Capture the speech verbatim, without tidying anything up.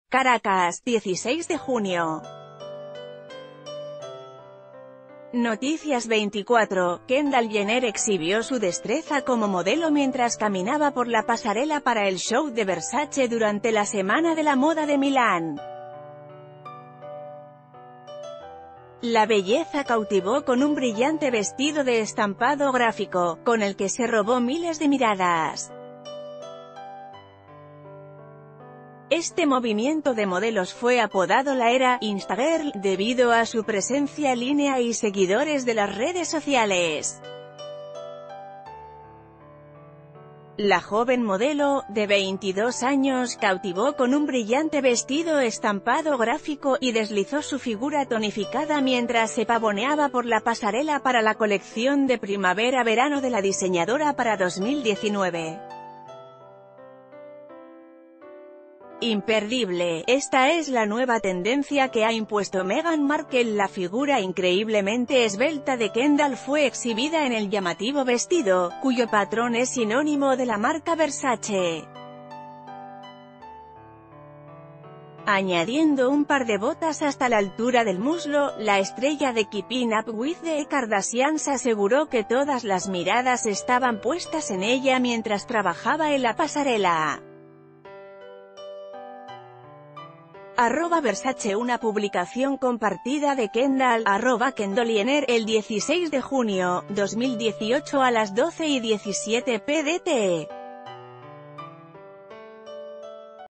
Caracas, dieciséis de junio. Noticias veinticuatro, Kendall Jenner exhibió su destreza como modelo mientras caminaba por la pasarela para el show de Versace durante la Semana de la Moda de Milán. La belleza cautivó con un brillante vestido de estampado gráfico, con el que se robó miles de miradas. Este movimiento de modelos fue apodado la era Instagirl, debido a su presencia en línea y seguidores de las redes sociales. La joven modelo, de veintidós años, cautivó con un brillante vestido estampado gráfico, y deslizó su figura tonificada mientras se pavoneaba por la pasarela para la colección de primavera-verano de la diseñadora para dos mil diecinueve. Imperdible, esta es la nueva tendencia que ha impuesto Meghan Markle. La figura increíblemente esbelta de Kendall fue exhibida en el llamativo vestido, cuyo patrón es sinónimo de la marca Versace. Añadiendo un par de botas hasta la altura del muslo, la estrella de Keeping Up with the Kardashians aseguró que todas las miradas estaban puestas en ella mientras trabajaba en la pasarela. Arroba Versace. Una publicación compartida de Kendall, arroba Kendall Jenner, el dieciséis de junio, dos mil dieciocho a las doce y diecisiete p d t.